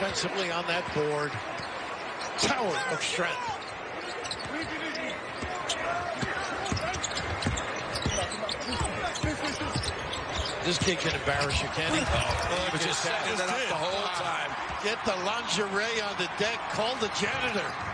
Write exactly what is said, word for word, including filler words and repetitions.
defensively on that board. Tower of strength. This kid can embarrass you, can't he? Oh, he just setting it up the whole time. Get the lingerie on the deck. Call the janitor.